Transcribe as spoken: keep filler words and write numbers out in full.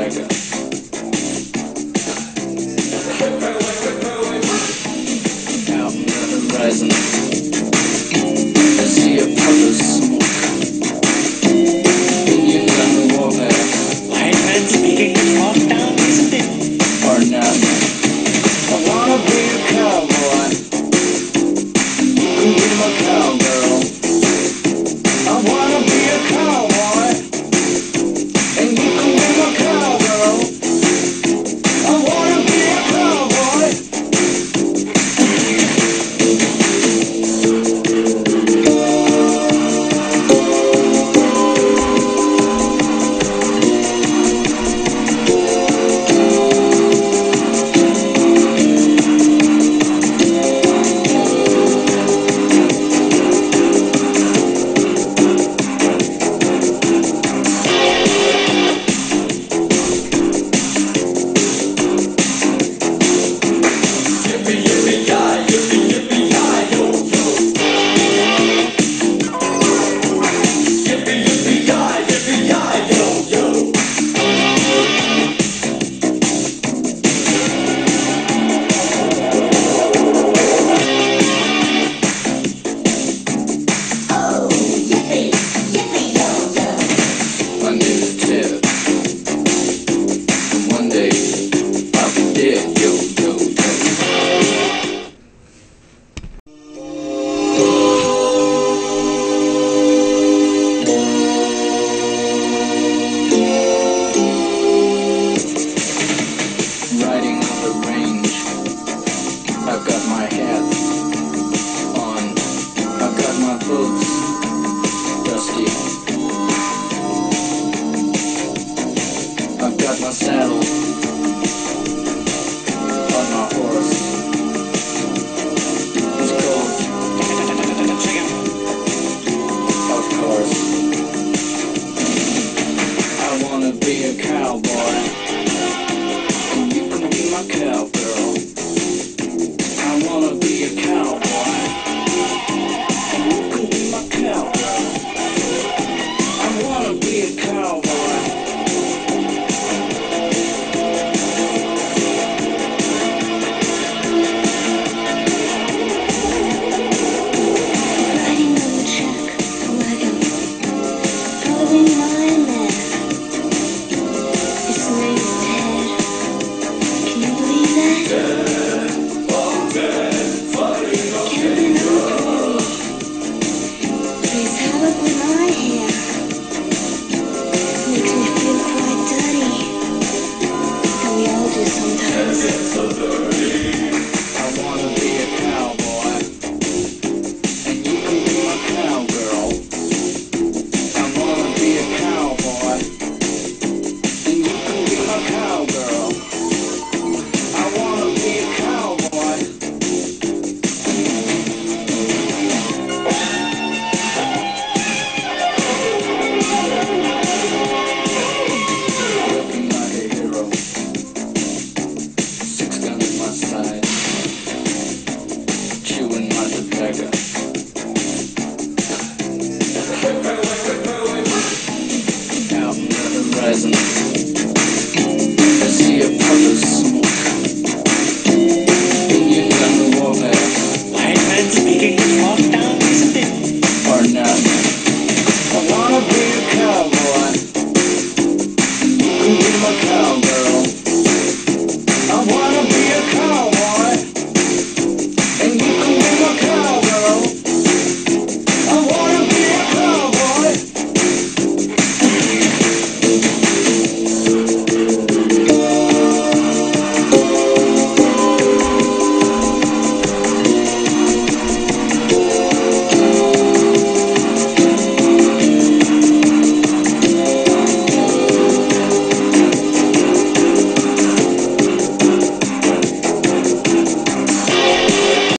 beggar. Out in the horizon, I see a puff of smoke. Indians on the warpath. White man speaking his walk down, isn't it? Or not. I wanna be a cowboy. You can be my cowgirl. I wanna be a cowboy, and you can be my cowgirl. I wanna be a cowboy. My saddle on my horse. It's cold, of course. I wanna be a cowboy, and you can be my cowgirl. I wanna be a cowboy, and you can be my cowgirl. I wanna be a cowboy. I see a puff of smoke. Indians on the warpath. White man speaking his walk down, isn't it? Or not. I wanna be a cowboy. You can be my cowgirl.